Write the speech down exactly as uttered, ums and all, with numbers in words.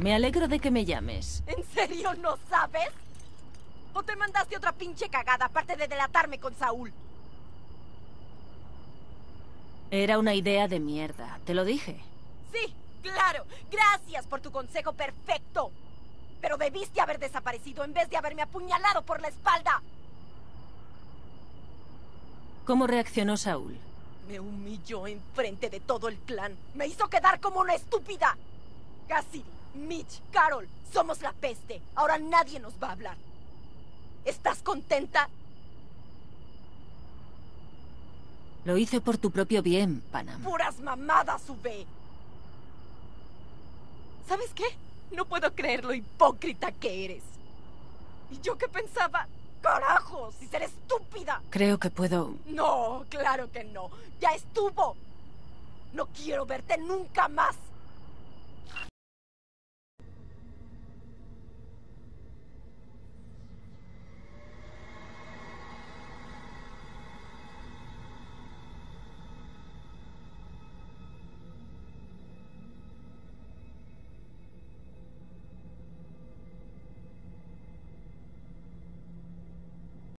Me alegro de que me llames. ¿En serio no sabes? ¿O te mandaste otra pinche cagada aparte de delatarme con Saúl? Era una idea de mierda, te lo dije. Sí, claro. Gracias por tu consejo perfecto. Pero debiste haber desaparecido en vez de haberme apuñalado por la espalda. ¿Cómo reaccionó Saúl? Me humilló enfrente de todo el clan. Me hizo quedar como una estúpida. Cassidy, Mitch, Carol, somos la peste. Ahora nadie nos va a hablar. ¿Estás contenta? Lo hice por tu propio bien, Panam. Puras mamadas, V. ¿Sabes qué? No puedo creer lo hipócrita que eres. ¿Y yo qué pensaba? ¡Carajo! ¡Si ser estúpida! Creo que puedo... No, claro que no. ¡Ya estuvo! No quiero verte nunca más.